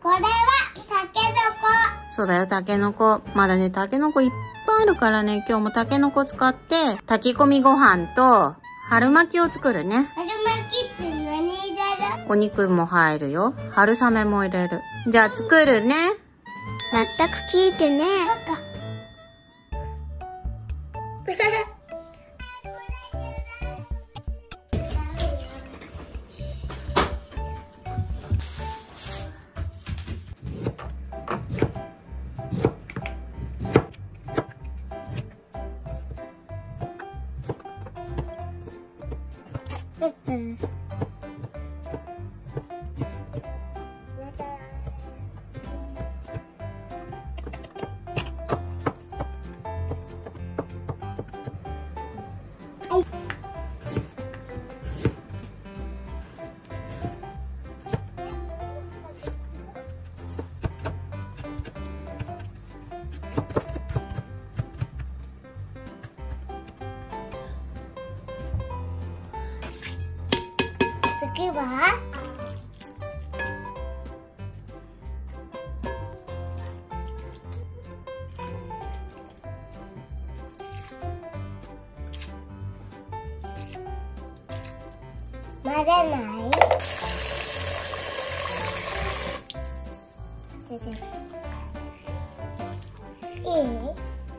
これはタケノコ。 そうだよ、タケノコ。まだね、タケノコいっぱいあるからね、今日もタケノコ使って、炊き込みご飯と、春巻きを作るね。 春巻きって何入れる？ お肉も入るよ。春雨も入れる。じゃあ作るね。 全く聞いてね。 次は混ぜない。いい？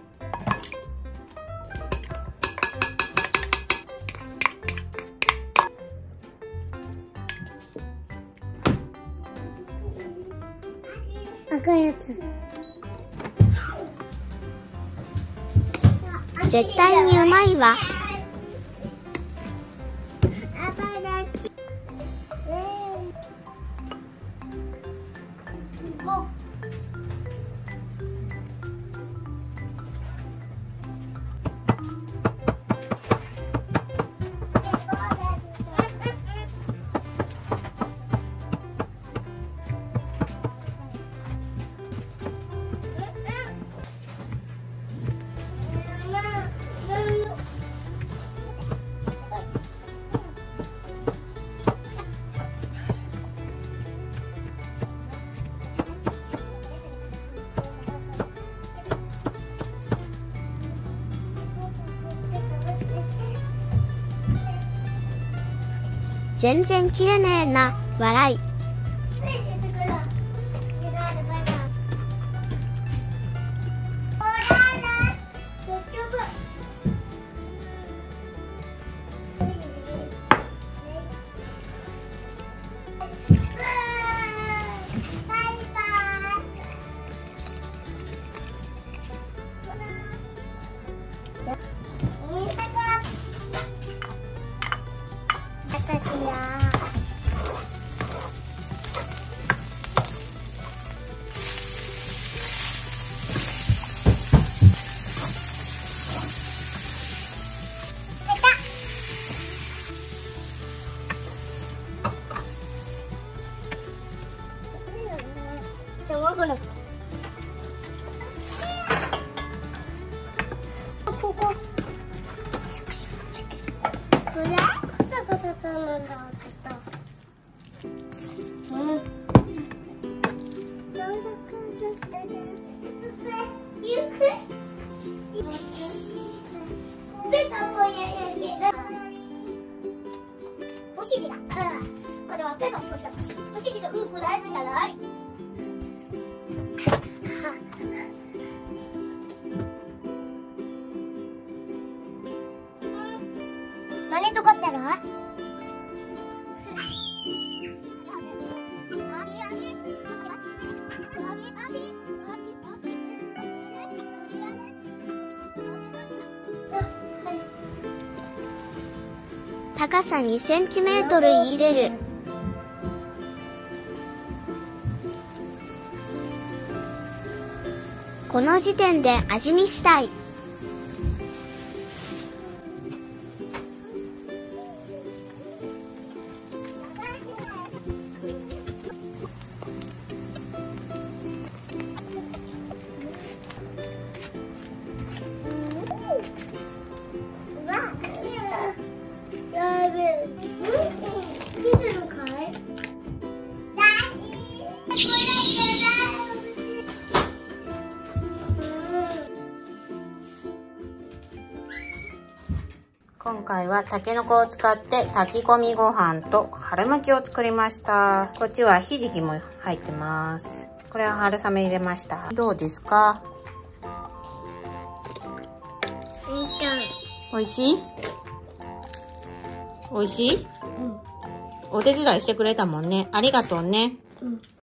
赤いやつ。 絶対にうまいわ。全然切れねえな、笑い。 ここ。これ？コソコソするんだけど。お尻だ。これはペロッとしてほしい。お尻とうんこ大事じゃない？何とかってる？ 高さ2センチメートル入れる。この時点で味見したい。 切るのかい？ 今回はタケノコを使って炊き込みご飯と春巻きを作りました。こっちはひじきも入ってます。これは春雨入れました。どうですか？おいしい？おいしい？お手伝いしてくれたもんね。ありがとうね。